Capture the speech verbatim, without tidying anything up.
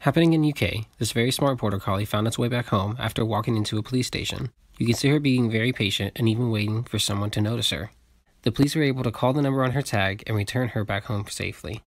Happening in U K, this very smart Border Collie found its way back home after walking into a police station. You can see her being very patient and even waiting for someone to notice her. The police were able to call the number on her tag and return her back home safely.